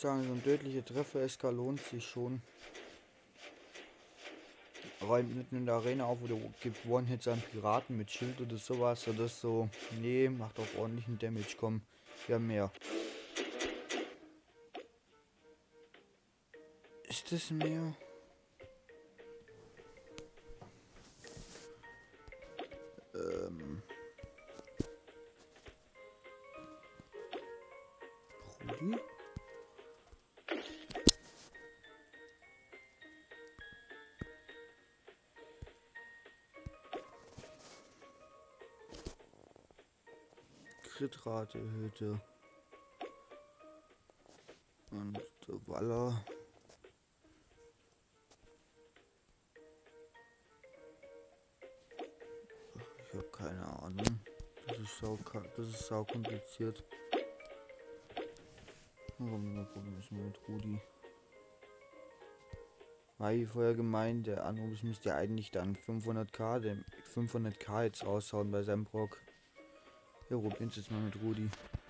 sagen, so ein tödlicher Treffer SK lohnt sich schon. Räumt mitten in der Arena auf oder gibt One-Hits an Piraten mit Schild oder sowas. Oder so. Nee, macht auch ordentlichen Damage. Komm, wir haben mehr. Ist das mehr? Rudi? Kritrate erhöhte. Und der Waller. Ich habe keine Ahnung. Das ist sau kompliziert. Warum müssen wir mit Rudi? Wie vorher gemeint, der Anruf müsste ja eigentlich dann 500k jetzt raushauen bei seinem Brock. Ja, probieren es jetzt mal mit Rudi.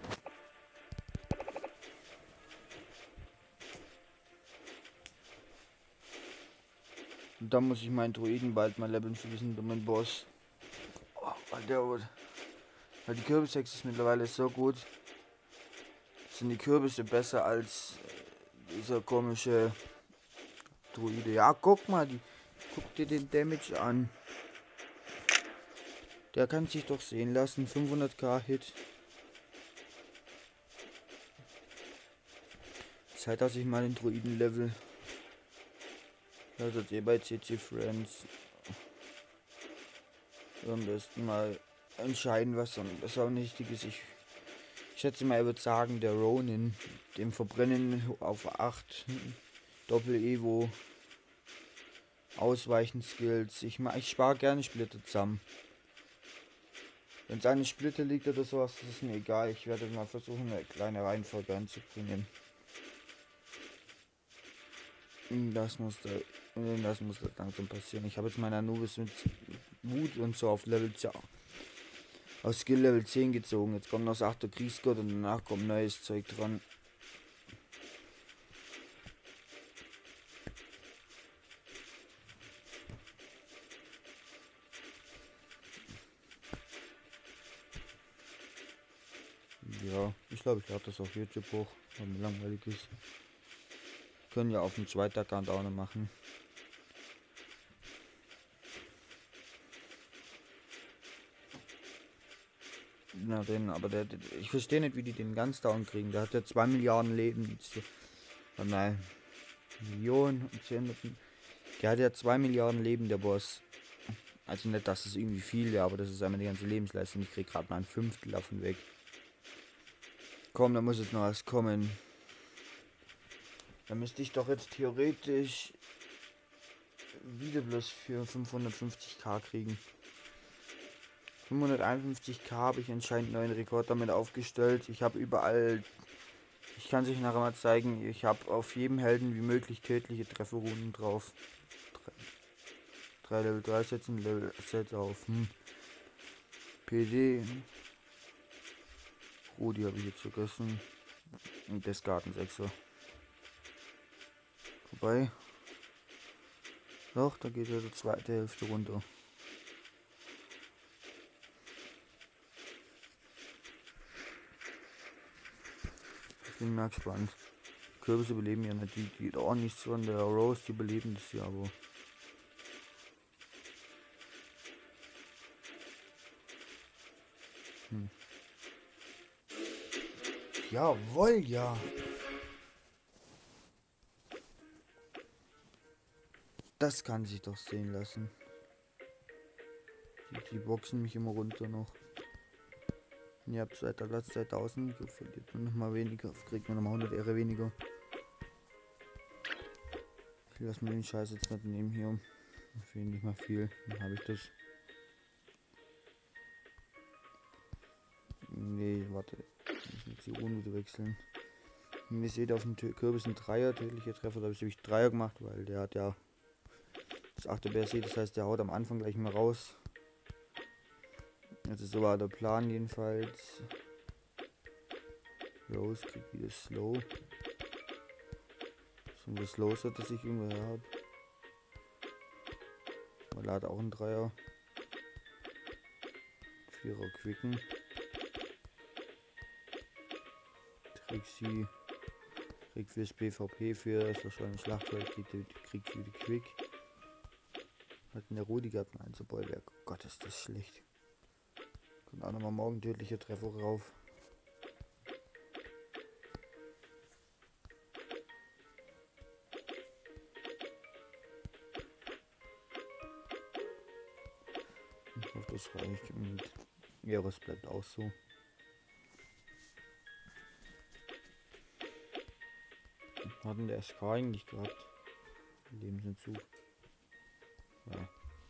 Und dann muss ich meinen Druiden bald mal leveln für diesen dummen Boss. Oh, weil die Kürbishexe ist mittlerweile so gut. Sind die Kürbisse besser als dieser komische Druide. Ja, guck mal, guck dir den Damage an. Der kann sich doch sehen lassen. 500k Hit. Zeit, dass ich mal den Druiden level. Also bei CC Friends. Am besten mal entscheiden, was am wichtig ist. Ich schätze mal, er wird sagen, der Ronin, dem Verbrennen auf 8 Doppel-Evo, Ausweichen Skills. Ich spare gerne Splitter zusammen. Wenn es eine Splitter liegt oder sowas, das ist mir egal. Ich werde mal versuchen, eine kleine Reihenfolge anzubringen. Das muss langsam passieren. Ich habe jetzt meine Anubis mit Wut und so auf Level 10. Auf Skill Level 10 gezogen. Jetzt kommt noch das 8. Kriegsgott und danach kommt neues Zeug dran. Ja, ich glaube, ich habe das auf YouTube hoch, weil mir langweilig ist. Können ja auf dem zweiten Account auch noch machen. Na den, aber ich verstehe nicht, wie die den ganz down kriegen. Der hat ja 2 Milliarden Leben. Oh nein. Millionen und 10. Der hat ja 2 Milliarden Leben, der Boss. Also nicht, dass es irgendwie viel wäre, aber das ist einmal die ganze Lebensleistung. Ich krieg gerade mal ein Fünftel davon weg. Komm, da muss jetzt noch was kommen. Da müsste ich doch jetzt theoretisch wieder bloß für 550k kriegen. 551k habe ich anscheinend neuen Rekord damit aufgestellt. Ich habe überall, ich kann sich nachher mal zeigen, ich habe auf jedem Helden wie möglich tödliche Trefferrunden drauf. 3 Level 3 setzen, Level Set auf PD. Rudi habe ich jetzt vergessen. Und das Garten 6er. Vorbei. Doch, da geht ja die zweite Hälfte runter. Ich bin mal gespannt. Kürbisse überleben ja nicht, die auch nicht so an der Rose, die überleben das ja, aber. Jawohl, ja. Das kann sich doch sehen lassen. Die boxen mich immer runter noch. Ihr habt 2000, verliert man noch mal weniger, kriegt man noch mal 100 Ehre weniger. Ich lasse mir den Scheiß jetzt nicht nehmen hier. Mir fehlt nicht mal viel, dann habe ich das. Nee, warte. Ich muss jetzt die Runde wechseln. Ihr seht auf dem Kürbis ein Dreier, tödlicher Treffer, da habe ich Dreier gemacht, weil der hat ja das 8. BRC, das heißt der haut am Anfang gleich mal raus. Also so war der Plan jedenfalls. Rose kriegt wieder Slow. Was los hat, dass ich irgendwo her habe. Weil er hat auch einen Dreier. 4er Quicken. Trixie kriegt fürs PvP für das wahrscheinlich Schlachtfeld, kriegt für die Quick. Hat eine Rudi gehabt, ein Bollwerk. Oh Gott, ist das schlecht. Kommt auch nochmal morgen tödlicher Treffer rauf. Ich hoffe, das reicht. Und Eros bleibt auch so. Hat denn der SK eigentlich gehabt? Lebensentzug. Ja.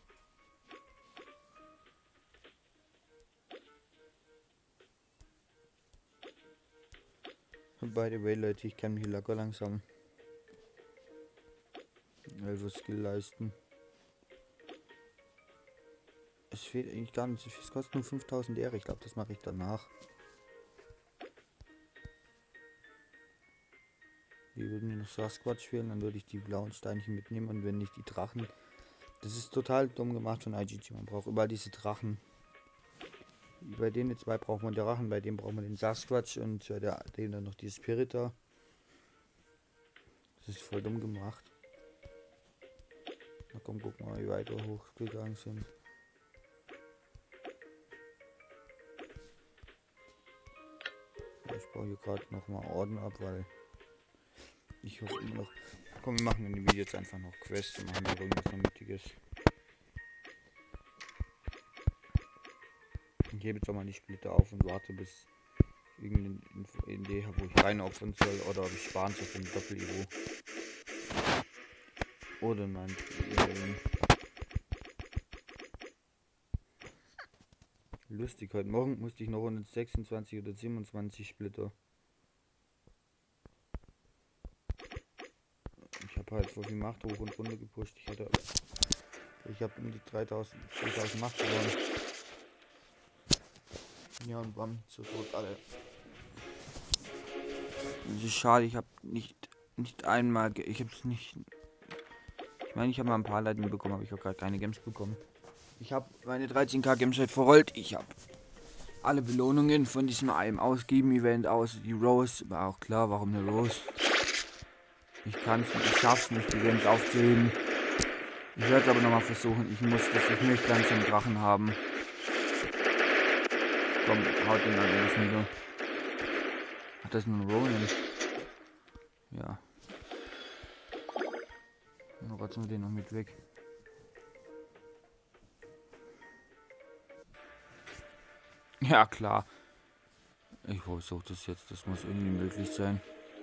By the way, Leute, ich kann mich locker langsam 11 Skill leisten. Es fehlt eigentlich gar nicht so viel. Es kostet nur 5000 Ehre. Ich glaube, das mache ich danach. Wir würden noch Sasquatch spielen, dann würde ich die blauen Steinchen mitnehmen und wenn nicht die Drachen. Das ist total dumm gemacht von IGG. Man braucht überall diese Drachen. Bei denen zwei braucht man den Drachen, bei dem braucht man den Sasquatch und bei dem dann noch die Spirita. Das ist voll dumm gemacht. Na komm, guck mal, wie weit wir hochgegangen sind. Ich baue hier gerade noch mal Orden ab, weil ich hoffe immer noch. Komm, wir machen in dem Video jetzt einfach noch Quests und machen wir irgendwas Vernünftiges. Ich hebe jetzt auch mal die Splitter auf und warte, bis ich irgendeine Idee habe, wo ich reinopfern soll oder ob ich sparen soll für ein Doppel-Evo. Oder nein. Lustig, heute Morgen musste ich noch 126 oder 27 Splitter. Ich habe halt so viel Macht hoch und runter gepusht. Ich habe um die 2000 Macht verloren. Ja und bam, so tot alle. Das ist schade, ich habe nicht einmal, ich habe es nicht. Ich meine, ich habe mal ein paar Leitungen bekommen, aber ich habe gerade keine Gems bekommen. Ich habe meine 13k Gems halt verrollt. Ich habe alle Belohnungen von diesem einem Ausgeben-Event aus. Die Rose, war auch klar, warum eine Rose. Ich schaff's nicht, die Gems aufzuheben. Ich werde es aber nochmal versuchen. Ich möchte langsam einen Drachen haben. Komm, haut den dann alles nieder. Hat das ein Ronin? Ja. Dann rotzen wir den noch mit weg. Ja, klar. Ich versuche das jetzt. Das muss irgendwie möglich sein.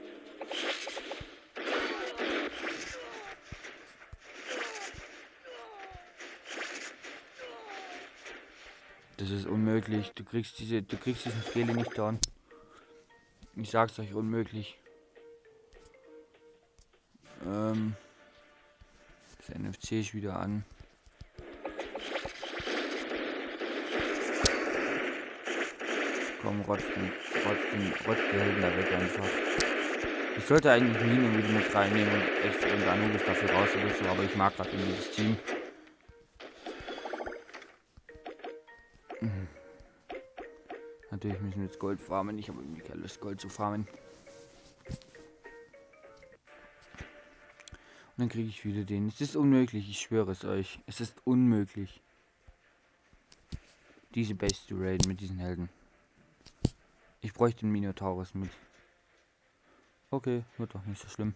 Das ist unmöglich. Du kriegst diesen Scaling nicht down. Ich sag's euch, unmöglich. Das NFC ist wieder an. Komm, rotz die Helden da weg einfach. Ich sollte eigentlich Minen wieder mit reinnehmen und echt irgendein Anruf dafür raus oder so, aber ich mag gerade irgendwie das Team. Natürlich müssen wir jetzt Gold farmen. Ich habe irgendwie keine Lust, Gold zu farmen. Und dann kriege ich wieder den. Es ist unmöglich, ich schwöre es euch. Es ist unmöglich, diese Base zu raiden mit diesen Helden. Ich bräuchte den Minotaurus mit. Okay, wird doch nicht so schlimm.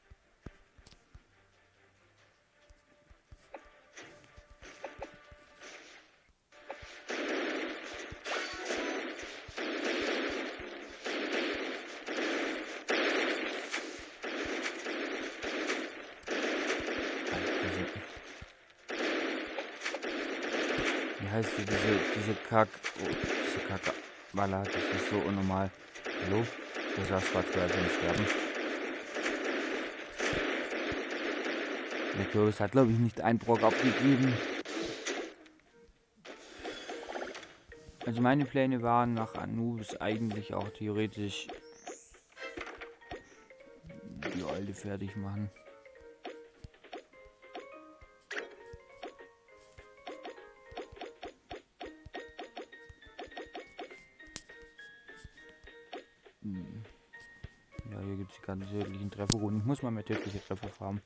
Wie heißt diese Kack-Baller, das ist so unnormal. Hallo? Der Sasquatch wird also nicht sterben. Der Kürbis hat, glaube ich, nicht einen Brock abgegeben. Also meine Pläne waren nach Anubis eigentlich auch theoretisch die alte fertig machen. Ja, hier gibt es die ganzen tödlichen Trefferrunden. Ich muss mal mehr tödliche Treffer farmen.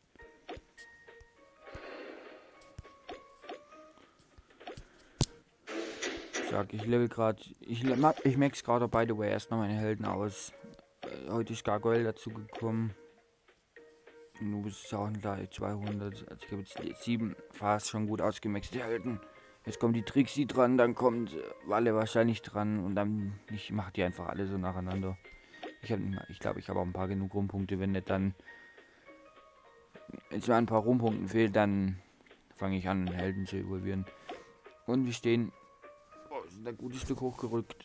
Ich level gerade. Ich max gerade, by the way, erst noch meine Helden aus. Heute ist Gargoyle dazu gekommen. Du bist auch gleich 200. Also ich habe jetzt 7 fast schon gut ausgemaxte Helden. Jetzt kommt die Trixie dran, dann kommt Walle wahrscheinlich dran und dann ich mache die einfach alle so nacheinander. Ich glaube, ich habe auch ein paar genug Rumpunkte. Wenn nicht, dann wenn es mir ein paar Rumpunkten fehlt, dann fange ich an, Helden zu evolvieren. Und wir stehen. Oh, sind ein gutes Stück hochgerückt.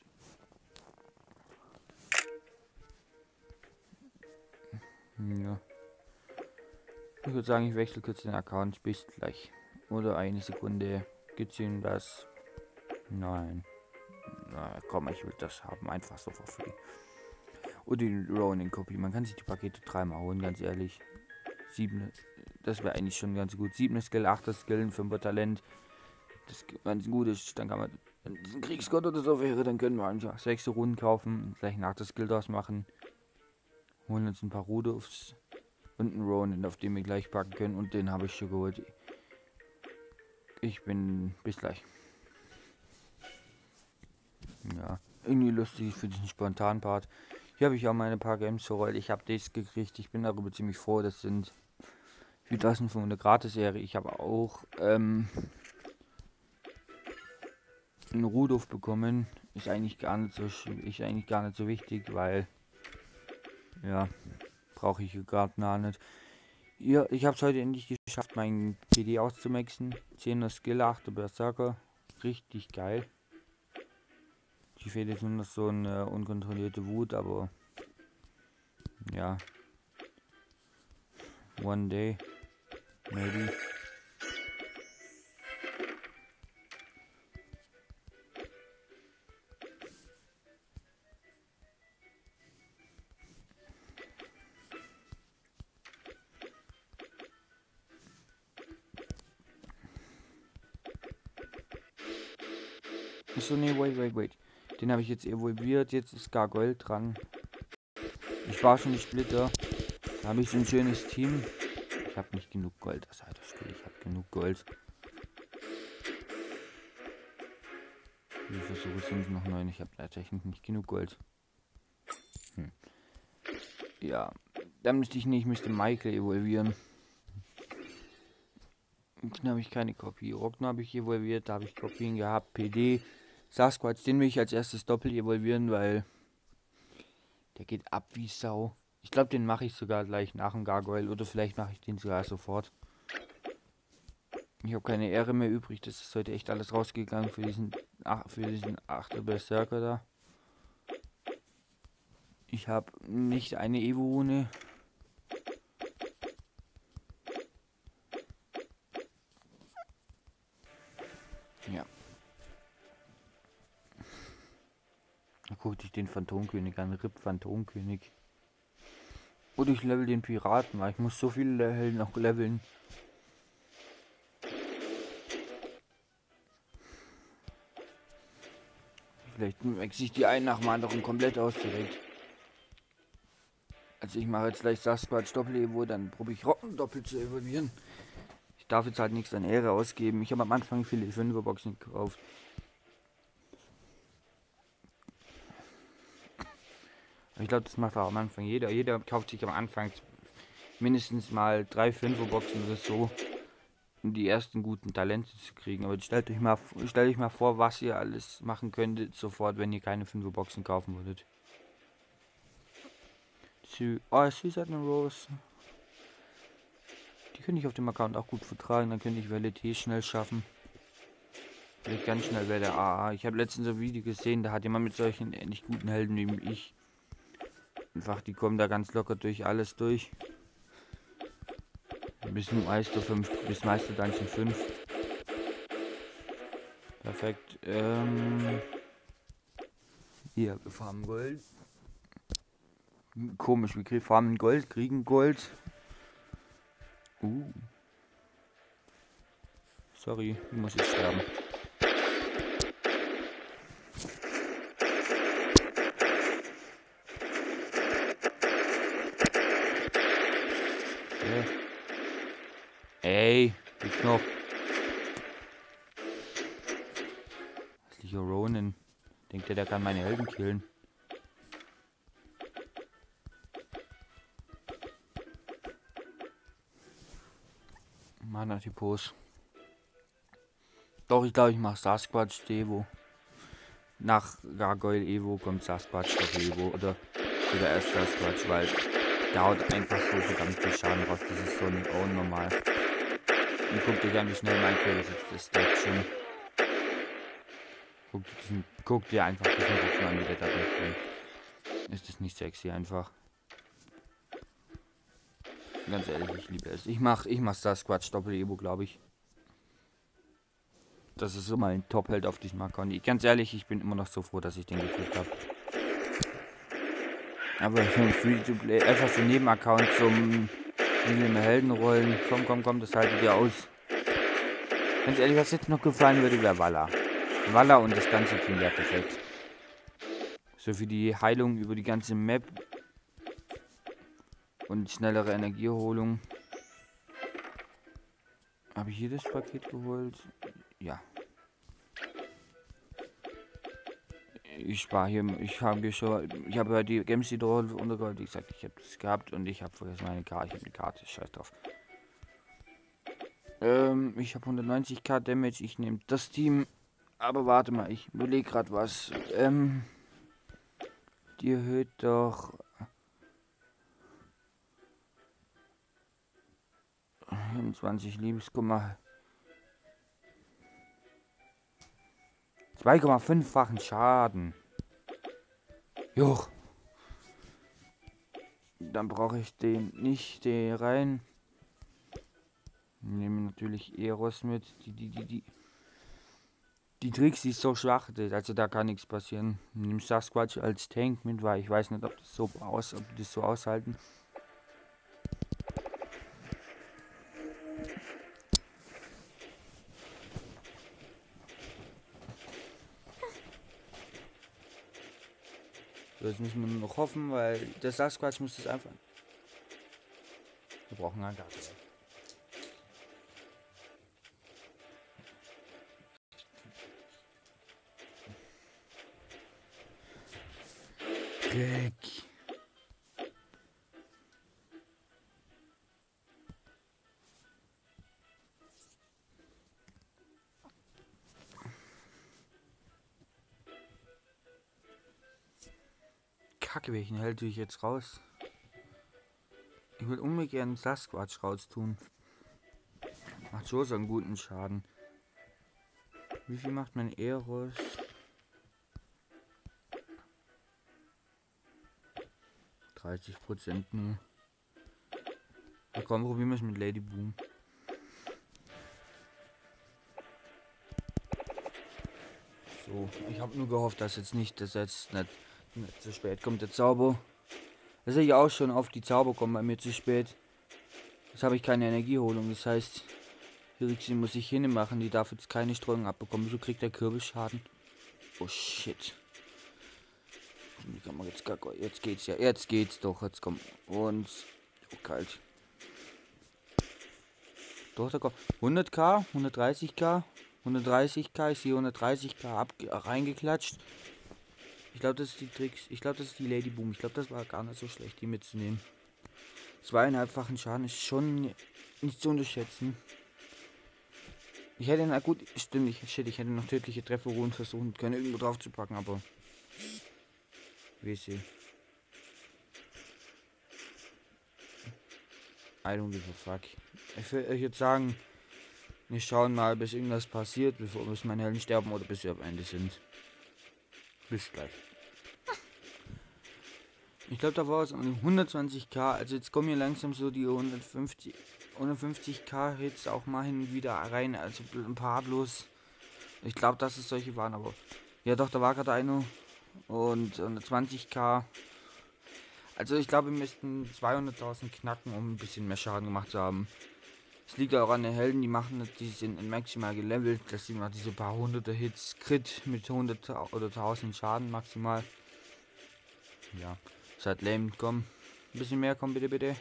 Ja. Ich würde sagen, ich wechsle kurz den Account. Bis gleich. Oder eine Sekunde. Gibt's Ihnen das? Nein. Na komm, ich will das haben. Einfach so for free. Und die Ronin-Kopie. Man kann sich die Pakete dreimal holen, ganz ehrlich. 7. Das wäre eigentlich schon ganz gut. 7 Skill, 8 Skill, 5 Talent. Das ganz gut ist. Dann kann man, wenn es ein Kriegsgott oder so wäre, dann können wir einfach 6 Runden kaufen. Gleich ein 8 Skill draus machen. Holen uns ein paar Rudolfs. Und einen Ronin, auf den wir gleich packen können. Und den habe ich schon geholt. Ich bin... Bis gleich. Ja. Irgendwie lustig für diesen spontanen Part. Hier habe ich auch meine paar Games verrollt. Ich habe das gekriegt. Ich bin darüber ziemlich froh. Das sind 4500 Gratis-Serie. Ich habe auch einen Rudolf bekommen. Ist eigentlich gar nicht so wichtig, weil ja, brauche ich gerade nah nicht. Ja, ich habe es heute endlich geschafft, meinen PD auszumaxen. 10er Skill, 8er Berserker. Richtig geil. Die fehlt jetzt nur noch so eine unkontrollierte Wut, aber ja. One day. Maybe. Achso, nee, wait. Den habe ich jetzt evolviert. Jetzt ist Gargoyle dran. Ich war schon die Splitter. Da habe ich so ein schönes Team. Ich habe nicht genug Gold. Das heißt, ich habe genug Gold. Die Versuche sind noch 9. Ich habe tatsächlich nicht genug Gold. Ja, dann müsste ich Michael evolvieren. Dann habe ich keine Kopie. Rockner habe ich evolviert. Da habe ich Kopien gehabt. PD. Sasquatch, den will ich als erstes doppelt evolvieren, weil der geht ab wie Sau. Ich glaube, den mache ich sogar gleich nach dem Gargoyle oder vielleicht mache ich den sogar sofort. Ich habe keine Ehre mehr übrig. Das ist heute echt alles rausgegangen für diesen 8er Berserker da. Ich habe nicht eine Evo-Rune. Ja. Da gucke ich den Phantomkönig an. RIP Phantomkönig. Oder ich level den Piraten, weil ich muss so viele Helden noch leveln. Vielleicht wechsle ich die einen nach dem anderen komplett aus direkt. Also ich mache jetzt gleich Sasquatch Doppel-Evo, dann probiere ich Rocken doppelt zu evolvieren. Ich darf jetzt halt nichts an Ehre ausgeben. Ich habe am Anfang viele 5er-Boxen gekauft. Ich glaube, das macht auch am Anfang jeder. Jeder kauft sich am Anfang mindestens mal 3 5er-Boxen oder so, um die ersten guten Talente zu kriegen. Aber stellt euch mal vor, was ihr alles machen könntet sofort, wenn ihr keine 5er-Boxen kaufen würdet. Suicide Rose. Die könnte ich auf dem Account auch gut vertragen. Dann könnte ich Valete schnell schaffen. Vielleicht ganz schnell wäre der AA. Ich habe letztens ein Video gesehen, da hat jemand mit solchen ähnlich guten Helden wie ich. Einfach, die kommen da ganz locker durch alles durch. Bis Meister 5, bis Meister Dungeon 5. Perfekt. Hier, wir farmen Gold. Komisch, wir farmen Gold, kriegen Gold. Sorry, ich muss jetzt sterben. Ey, geht's noch? Hässlicher Ronin. Denkt der kann meine Helden killen? Mana-Typos. Doch, ich glaube, ich mache Sasquatch Evo. Nach Gargoyle Evo kommt Sasquatch Evo. Oder erst Sasquatch, weil der haut einfach so verdammt viel Schaden raus. Das ist so nicht unnormal. Und guckt euch an, wie schnell mein Köder ist. Das ist schon. Guckt dir einfach diesen Rücken an, wie der da durchbringt. Ist das nicht sexy einfach? Ganz ehrlich, ich liebe es. Ich mach Sasquatch Doppel-Evo, glaube ich. Das ist so mein Top-Held auf diesem Account. Ganz ehrlich, ich bin immer noch so froh, dass ich den gekriegt habe. Aber für ein Free-to-Play, einfach so Nebenaccount zum Heldenrollen. Komm, das haltet ihr aus. Ganz ehrlich, was jetzt noch gefallen würde, wäre Valla. Valla und das ganze Team wäre perfekt. So für die Heilung über die ganze Map. Und schnellere Energieerholung. Habe ich hier das Paket geholt? Ja. Ich spare hier, ich habe ja die Games die drauf untergeholt. Wie gesagt, ich habe das gehabt und ich habe vergessen meine Karte. Ich habe eine Karte, scheiß drauf. Ich habe 190k Damage, ich nehme das Team. Aber warte mal, ich überlege gerade was. Die erhöht doch 20 Liebeskummer. 2,5-fachen Schaden. Joch. Dann brauche ich den nicht rein. Nehme natürlich Eros mit. Die Tricks ist so schwach, also da kann nichts passieren. Nimm Sasquatch als Tank mit, weil ich weiß nicht, ob die das so aushalten. Das müssen wir nur noch hoffen, weil der Sasquatch muss das einfach. Wir brauchen einen Garten. Dreck. Kacke, welchen Held tue ich jetzt raus? Ich will unbedingt gerne Sasquatch raus tun. Macht schon so einen guten Schaden. Wie viel macht mein Eros? 30% nur. Na komm, probieren wir es mit Lady Boom. So, ich habe nur gehofft, dass jetzt nicht zu spät kommt der Zauber. Das sehe ich auch schon auf, die Zauber kommen bei mir zu spät. Jetzt habe ich keine Energieholung, das heißt, Hirixi muss ich hinmachen, die darf jetzt keine Streuung abbekommen. Wieso kriegt der Kürbisschaden? Oh shit. Jetzt geht's ja, jetzt geht's doch, jetzt kommt. Und, oh kalt. Doch, da kommt 100k, 130k, 130k, ich sehe 130k reingeklatscht. Ich glaube, das ist die Tricks. Ich glaube, das ist die Lady Boom. Ich glaube, das war gar nicht so schlecht, die mitzunehmen. 2,5-fachen Schaden ist schon nicht zu unterschätzen. Ich hätte, na gut, stimmt, ich hätte noch tödliche Trefferruhen versuchen können, irgendwo drauf zu packen, aber. WC. I don't give a fuck. Ich würde jetzt sagen, wir schauen mal, bis irgendwas passiert, bis meine Helden sterben oder bis wir am Ende sind. Bis gleich. Ich glaube, da war es um 120k. Also jetzt kommen hier langsam so die 150k Hits auch mal hin und wieder rein. Also ein paar bloß. Ich glaube, dass es solche waren, aber. Ja doch, da war gerade einer. Und 120k. Also ich glaube, wir müssten 200.000 knacken, um ein bisschen mehr Schaden gemacht zu haben. Es liegt auch an den Helden, die sind maximal gelevelt, dass sie mal diese paar hunderte Hits Crit mit 100 oder 1000 Schaden maximal. Ja, ist halt lame, komm. Ein bisschen mehr, komm bitte, bitte.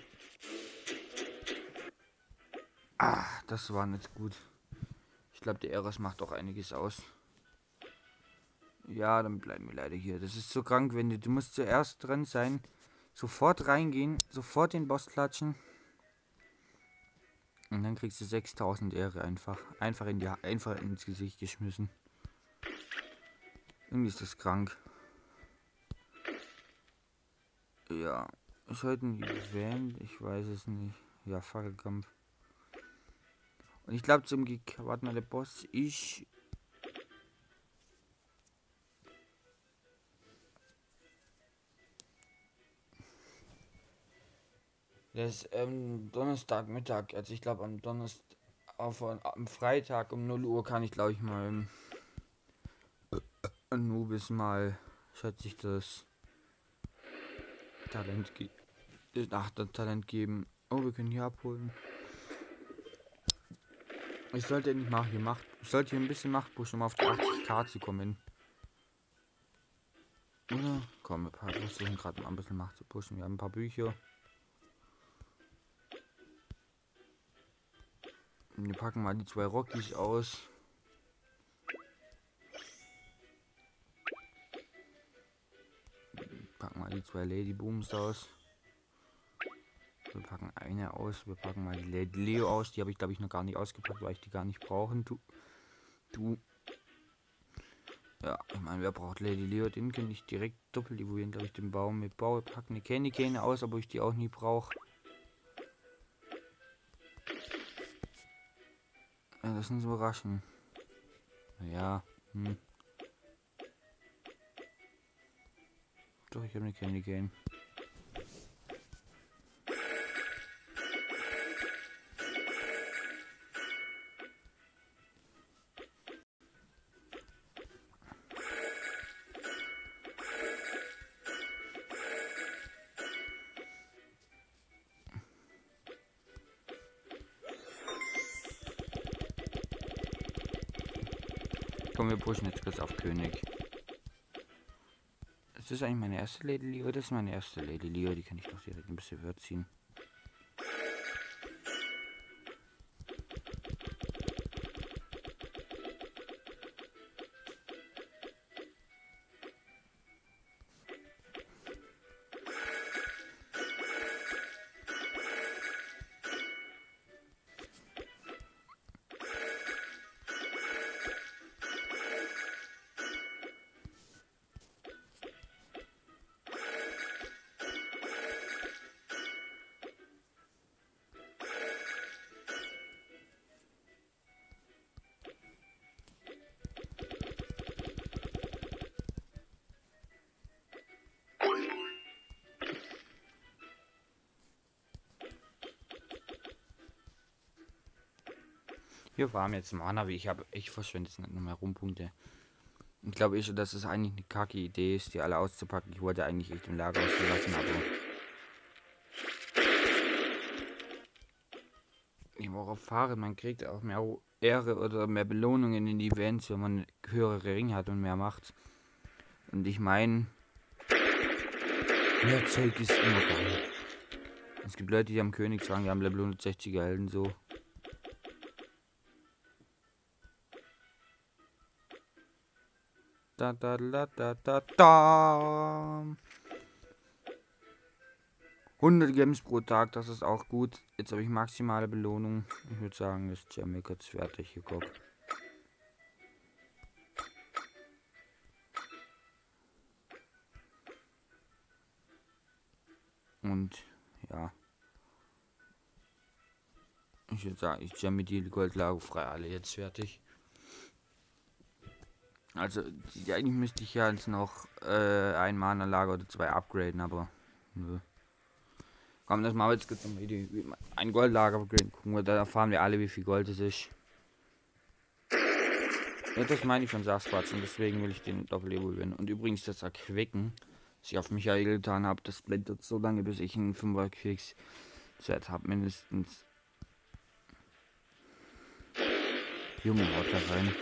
Ah, das war nicht gut. Ich glaube, der Eros macht auch einiges aus. Ja, dann bleiben wir leider hier. Das ist so krank, wenn du musst zuerst drin sein, sofort reingehen, sofort den Boss klatschen. Und dann kriegst du 6000 Ehre einfach ins Gesicht geschmissen. Irgendwie ist das krank. Ja, ist heute ein Event, ich weiß es nicht. Ja, Fackelkampf. Und ich glaube zum warte mal, der Boss ist... Der ist Donnerstagmittag, also ich glaube am Freitag um 0 Uhr kann ich glaube ich mal Anubis mal, schätze ich, das Talent geben. Oh, wir können hier abholen. Ich sollte endlich mal ich sollte hier ein bisschen Macht pushen, um auf die 80k zu kommen. Oder? Komm, wir versuchen gerade mal ein bisschen Macht zu pushen. Wir haben ein paar Bücher. Wir packen mal die 2 Rockies aus. Packen mal die 2 Ladybooms aus. Wir packen eine aus. Wir packen mal die Lady Leo aus. Die habe ich glaube ich noch gar nicht ausgepackt, weil ich die gar nicht brauchen. Du. Ja, ich meine, wer braucht Lady Leo? Den könnte ich direkt doppelt evoluieren, glaube ich, den Baum mit Bau. Packen eine Candy Cane aus, aber ich die auch nie brauche. Ja, das ist überraschen. Ja, Doch, ich habe eine Candy Cane. Komm, wir pushen jetzt kurz auf König. Ist das eigentlich meine erste Lady Leo? Das ist meine erste Lady Leo. Die kann ich doch direkt ein bisschen höher ziehen. Wir farmen jetzt Mana, wie ich verschwende jetzt nicht nur mehr Rumpunkte. Ich glaube schon, dass es eigentlich eine kacke Idee ist, die alle auszupacken. Ich wollte eigentlich echt im Lager auszulassen, aber ich brauche erfahren, man kriegt auch mehr Ehre oder mehr Belohnungen in die Events, wenn man höhere Ringe hat und mehr Macht. Und ich meine, mehr Zeug ist immer geil. Es gibt Leute, die haben Königsrang, die haben Level 160er Helden so. Da da da da da da. 100 Gems pro Tag, das ist auch gut. Jetzt habe ich maximale Belohnung. Ich würde sagen, ist Jamie kurz fertig hier, guck. Und ja. Ich würde sagen, ich jamme die Goldlager frei alle jetzt fertig. Also, eigentlich müsste ich ja jetzt noch ein Mana-Lager oder 2 upgraden, aber nö. Komm, das machen wir jetzt kurz nochmal ein Goldlager upgraden. Gucken wir, da erfahren wir alle, wie viel Gold es ist. Ja, das meine ich von Sasquatch und deswegen will ich den Doppel evoluieren. Und übrigens das Erquicken ich auf Michael getan habe. Das blendet so lange, bis ich einen 5er Kriegs-Set habe, mindestens. Junge, haut da rein.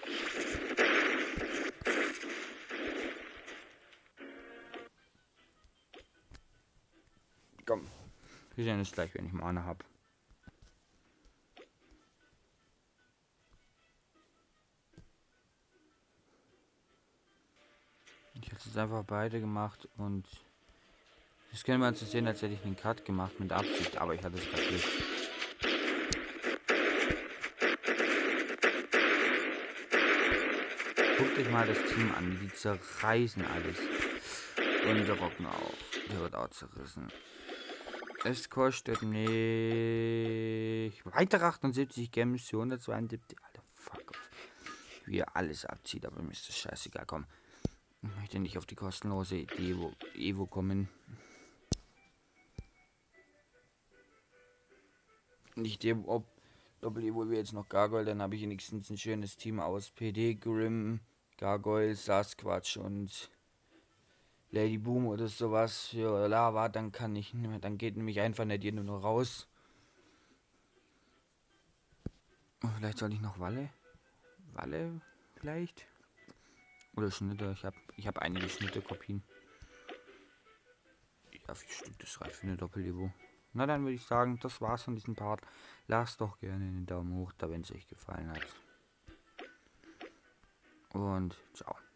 Komm. Wir sehen es gleich, wenn ich mal eine habe. Ich habe jetzt einfach beide gemacht und das könnte man so sehen, als hätte ich einen Cut gemacht mit Absicht, aber ich hatte es kapiert. Guckt euch mal das Team an, die zerreißen alles. Und der Rocken auch. Der wird auch zerrissen. Es kostet nicht weitere 78 Gems, 172. Alter, fuck off. Wie er alles abzieht, aber mir ist das scheißegal, komm. Ich möchte nicht auf die kostenlose Evo kommen. Nicht ob Doppel-Evo wie jetzt noch Gargoyle, dann habe ich wenigstens ein schönes Team aus PD, Grim, Gargoyle, Sasquatch und Lady Boom oder sowas für Lava, dann kann ich nicht mehr, dann geht nämlich einfach nicht jeder nur raus. Oh, vielleicht soll ich noch Walle vielleicht? Oder Schnitte, ich hab einige Schnitte-Kopien. Ja, 4 Stück, das reicht für eine Doppel-Evo. Na dann würde ich sagen, das war's von diesem Part. Lasst doch gerne einen Daumen hoch da, wenn es euch gefallen hat. Und ciao.